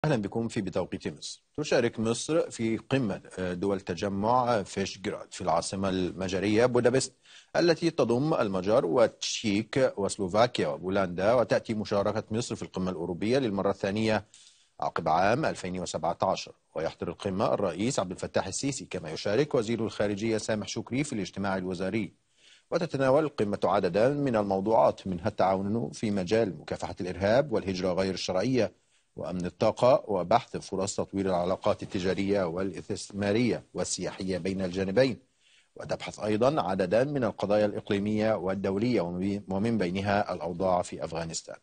أهلا بكم في بتوقيت مصر. تشارك مصر في قمة دول تجمع فيشغراد في العاصمة المجرية بودابست التي تضم المجر والتشيك وسلوفاكيا وبولندا، وتأتي مشاركة مصر في القمة الأوروبية للمرة الثانية عقب عام 2017. ويحضر القمة الرئيس عبد الفتاح السيسي، كما يشارك وزير الخارجية سامح شكري في الاجتماع الوزاري. وتتناول القمة عددا من الموضوعات، منها التعاون في مجال مكافحة الإرهاب والهجرة غير الشرعية وأمن الطاقة، وبحث فرص تطوير العلاقات التجارية والاستثمارية والسياحية بين الجانبين. وتبحث أيضا عددا من القضايا الإقليمية والدولية، ومن بينها الأوضاع في أفغانستان.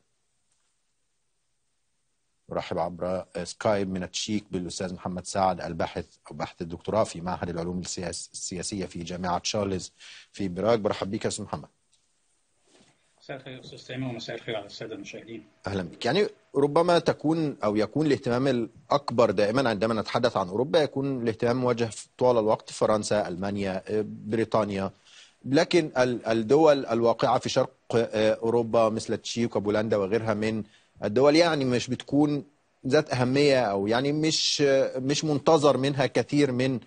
نرحب عبر سكايب من التشيك بالأستاذ محمد سعد، باحث الدكتوراه في معهد العلوم السياسية في جامعة تشارلز في براغ. برحب بك أستاذ محمد. مساء الخير أستاذ سامي، ومساء الخير على السادة المشاهدين. أهلا بك. يعني ربما يكون الاهتمام الأكبر دائما عندما نتحدث عن أوروبا يكون الاهتمام موجه طوال الوقت فرنسا، ألمانيا، بريطانيا، لكن الدول الواقعة في شرق أوروبا مثل التشيك وبولندا وغيرها من الدول يعني مش بتكون ذات أهمية، أو يعني مش منتظر منها كثير من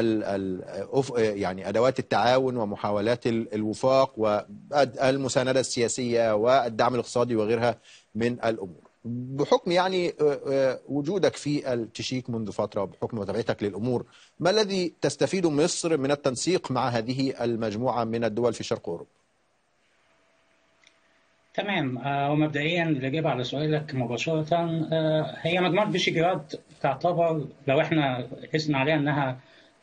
يعني أدوات التعاون ومحاولات الوفاق والمساندة السياسية والدعم الاقتصادي وغيرها من الأمور. بحكم يعني وجودك في التشيك منذ فترة وبحكم متابعتك للأمور، ما الذي تستفيد مصر من التنسيق مع هذه المجموعة من الدول في شرق أوروبا؟ تمام. ومبدئيا الإجابة على سؤالك مباشرة، هي مجموعة فيشيغراد تعتبر، لو احنا قسنا عليها انها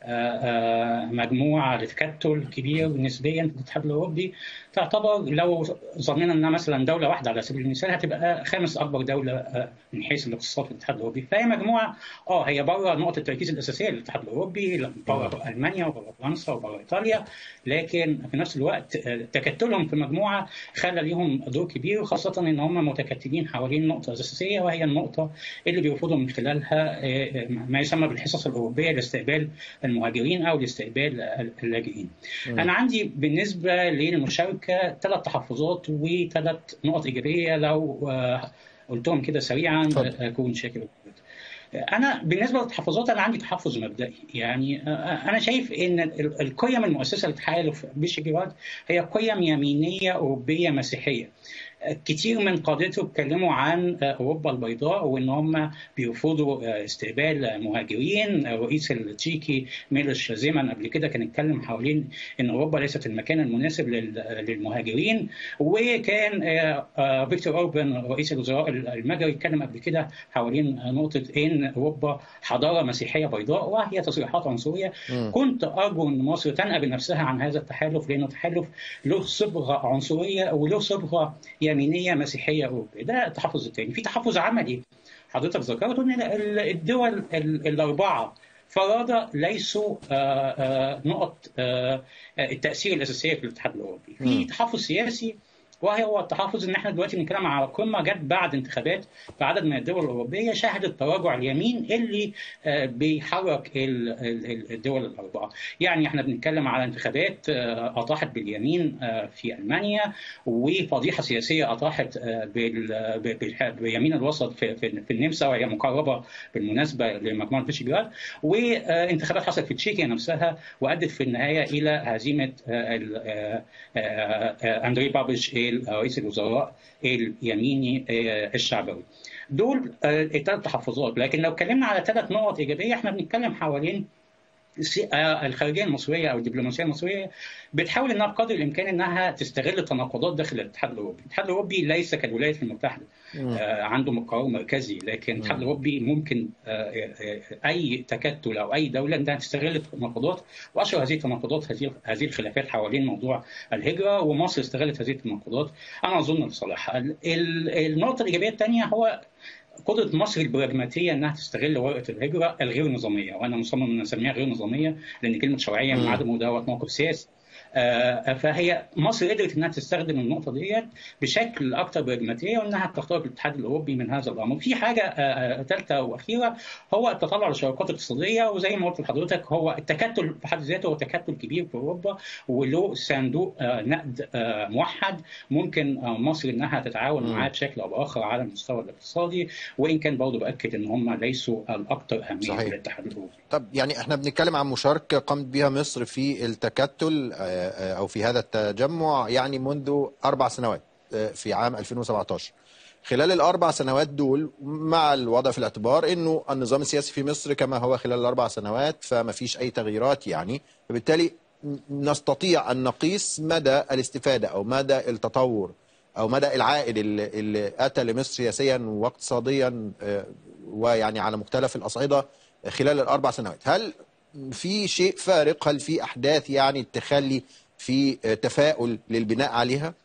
مجموعة لتكتل كبير نسبيا في الاتحاد الأوروبي، تعتبر لو ظنينا انها مثلا دولة واحدة على سبيل المثال هتبقى خامس أكبر دولة من حيث الاقتصاد في الاتحاد الأوروبي. فهي مجموعة هي بره نقطة التركيز الأساسية للاتحاد الأوروبي، بره ألمانيا وبره فرنسا وبره إيطاليا، لكن في نفس الوقت تكتلهم في مجموعة خلى ليهم دور كبير، خاصة ان هم متكتلين حوالين نقطة أساسية، وهي النقطة اللي بيرفضوا من خلالها ما يسمى بالحصص الأوروبية لاستقبال المهاجرين أو لاستقبال اللاجئين. أنا عندي بالنسبة للمشاركة 3 تحفظات و3 نقط إيجابية، لو قلتهم كده سريعا أكون شاكر. أنا بالنسبة للتحفظات أنا عندي تحفظ مبدئي، يعني أنا شايف إن القيم المؤسسة للتحالف فيشيغراد هي قيم يمينية أوروبية مسيحية. كتير من قادته اتكلموا عن اوروبا البيضاء وان هم بيرفضوا استقبال مهاجرين. الرئيس التشيكي ميلوش زيمان قبل كده كان اتكلم حوالين ان اوروبا ليست المكان المناسب للمهاجرين، وكان فيكتور اوربان رئيس الوزراء المجري اتكلم قبل كده حوالين نقطه ان اوروبا حضاره مسيحيه بيضاء، وهي تصريحات عنصريه. كنت ارجو ان مصر تنأى بنفسها عن هذا التحالف، لانه تحالف له صبغه عنصريه وله صبغه يمينيه مسيحيه اوروبيه. ده التحفظ الثاني. في تحفظ عملي حضرتك ذكرت ان الدول الاربعه فرادى ليسوا نقط التاثير الاساسيه في الاتحاد الاوروبي. في تحفظ سياسي، وهو التحفظ ان احنا دلوقتي بنتكلم على قمه جت بعد انتخابات في عدد من الدول الاوروبيه شهدت تراجع اليمين اللي بيحرك الدول الاربعه. يعني احنا بنتكلم على انتخابات اطاحت باليمين في المانيا، وفضيحه سياسيه اطاحت باليمين الوسط في النمسا، وهي مقربه بالمناسبه لمجموعه فيشيغراد، وانتخابات حصلت في تشيكيا نفسها وادت في النهايه الى هزيمه اندري بابيش رئيس الوزراء اليميني الشعبوي. دول ال3 تحفظات. لكن لو اتكلمنا على 3 نقط ايجابيه، احنا بنتكلم حوالين الخارجيه المصريه او الدبلوماسيه المصريه بتحاول انها بقدر الامكان انها تستغل التناقضات داخل الاتحاد الاوروبي. الاتحاد الاوروبي ليس كالولايات المتحده عنده قرار مركزي، لكن الاتحاد الاوروبي ممكن اي تكتل او اي دوله انها تستغل التناقضات، واشهر هذه التناقضات هذه الخلافات حوالين موضوع الهجره، ومصر استغلت هذه التناقضات انا اظن لصالحها. النقطه الايجابيه الثانيه هو قدرة مصر البراجماتية أنها تستغل ورقة الهجرة الغير نظامية، وأنا مصمم أن أسميها غير نظامية لأن كلمة شرعية من عدمه دوت موقف سياسي. فهي مصر قدرت انها تستخدم النقطه ديت بشكل اكثر براجماتيه، وانها تخترق الاتحاد الاوروبي من هذا الامر. في حاجه ثالثه واخيره، هو التطلع لشراكات اقتصاديه، وزي ما قلت لحضرتك هو التكتل بحد ذاته هو تكتل كبير في اوروبا، وله صندوق نقد موحد ممكن مصر انها تتعاون معاه بشكل او باخر على المستوى الاقتصادي، وان كان برضه باكد ان هم ليسوا الاكثر اهميه في الاتحاد الاوروبي. طب يعني احنا بنتكلم عن مشاركه قامت بها مصر في التكتل او في هذا التجمع يعني منذ 4 سنوات في عام 2017. خلال ال4 سنوات دول، مع الوضع في الاعتبار انه النظام السياسي في مصر كما هو خلال ال4 سنوات، فما فيش اي تغييرات يعني، فبالتالي نستطيع ان نقيس مدى الاستفاده او مدى التطور او مدى العائد اللي اتى لمصر سياسيا واقتصاديا ويعني على مختلف الاصعده خلال ال4 سنوات. هل في شيء فارق؟ هل في احداث يعني تخلي في تفاؤل للبناء عليها؟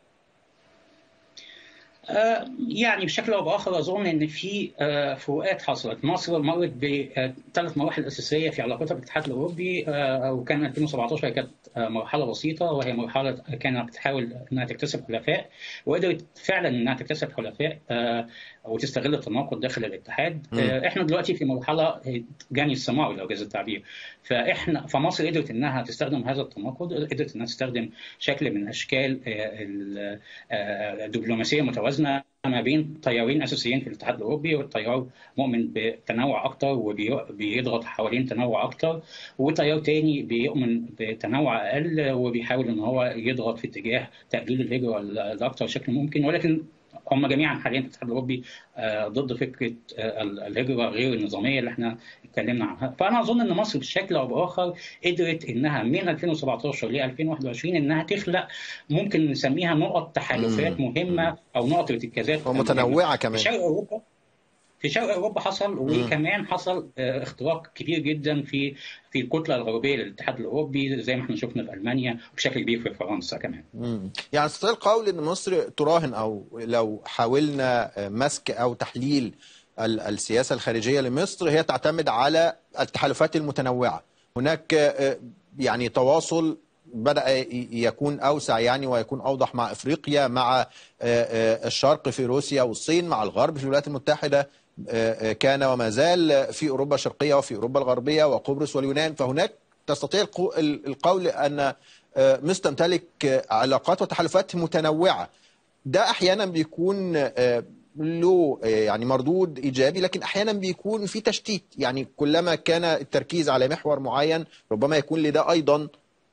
يعني بشكل او باخر اظن ان في فروقات حصلت. مصر مرت ب3 مراحل اساسيه في علاقتها بالاتحاد الاوروبي، وكان 2017 كانت مرحله بسيطه، وهي مرحله كانت بتحاول انها تكتسب حلفاء، وقدرت فعلا انها تكتسب حلفاء وتستغل التناقض داخل الاتحاد. احنا دلوقتي في مرحله جني الثمار لو جاز التعبير، فمصر قدرت انها تستخدم هذا التناقض، قدرت انها تستخدم شكل من اشكال الدبلوماسيه متوازنه ما بين تيارين اساسيين في الاتحاد الاوروبي، والتيار مؤمن بتنوع اكثر وبيضغط حوالين تنوع اكثر، وتيار تاني بيؤمن بتنوع اقل وبيحاول ان هو يضغط في اتجاه تقليل الهجره لاكثر شكل ممكن. ولكن هم جميعا حاليا في الاتحاد الاوروبي ضد فكره الهجره غير النظاميه اللي احنا اتكلمنا عنها. فانا اظن ان مصر بشكل او باخر قدرت انها من 2017 ل 2021 انها تخلق ممكن نسميها نقط تحالفات مهمه او نقط ارتكازات ومتنوعه كمان. في شرق اوروبا حصل، وكمان حصل اختراق كبير جدا في الكتله الغربيه للاتحاد الاوروبي، زي ما احنا شفنا في المانيا وبشكل كبير في فرنسا كمان. يعني استطيع القول ان مصر تراهن، او لو حاولنا مسك او تحليل السياسه الخارجيه لمصر، هي تعتمد على التحالفات المتنوعه. هناك يعني تواصل بدأ يكون أوسع يعني ويكون أوضح مع إفريقيا، مع الشرق في روسيا والصين، مع الغرب في الولايات المتحدة، كان وما زال في أوروبا الشرقية وفي أوروبا الغربية وقبرص واليونان. فهناك تستطيع القول أن مصر تمتلك علاقات وتحالفات متنوعة. ده أحيانا بيكون له يعني مردود إيجابي، لكن أحيانا بيكون في تشتيت. يعني كلما كان التركيز على محور معين ربما يكون لده أيضا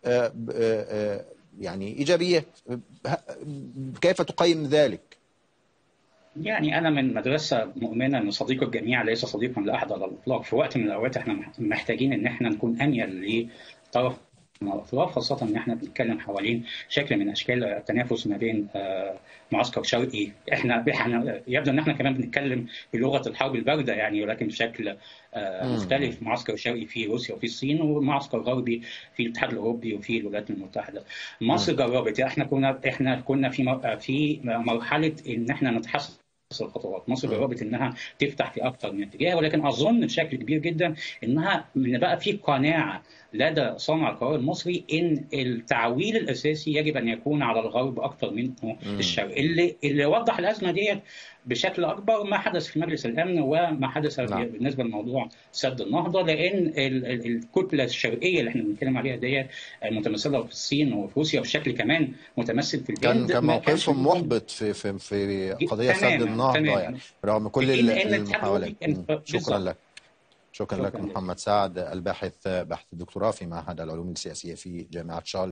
يعني إيجابيات. كيف تقيم ذلك؟ يعني أنا من مدرسة مؤمنة أن صديق الجميع ليس صديقا لأحد على الإطلاق. في وقت من الأوقات إحنا محتاجين إن إحنا نكون أميل لطرف من الأطراف، خاصة إن إحنا بنتكلم حوالين شكل من أشكال التنافس ما بين معسكر شرقي. إحنا يبدو إن إحنا كمان بنتكلم بلغة الحرب الباردة يعني، ولكن بشكل مختلف. معسكر شرقي في روسيا وفي الصين، ومعسكر غربي في الاتحاد الأوروبي وفي الولايات المتحدة. مصر جربت. إحنا كنا في مرحلة إن إحنا نتحسن الخطوات. مصر جربت انها تفتح في اكثر من اتجاه، ولكن اظن بشكل كبير جدا انها بقى في قناعه لدى صانع القرار المصري ان التعويل الاساسي يجب ان يكون على الغرب اكثر منه الشرق. اللي وضح الازمه ديت بشكل اكبر ما حدث في مجلس الامن وما حدث بالنسبه لموضوع سد النهضه، لان الكتله الشرقيه اللي احنا بنتكلم عليها ديت متمثله في الصين وفي روسيا، وبشكل كمان متمثل في الهند. كان موقفهم محبط في قضيه سد النهضه يعني رغم كل المحاولات. شكرا لك محمد سعد، الباحث الدكتوراه في معهد العلوم السياسيه في جامعه شارل.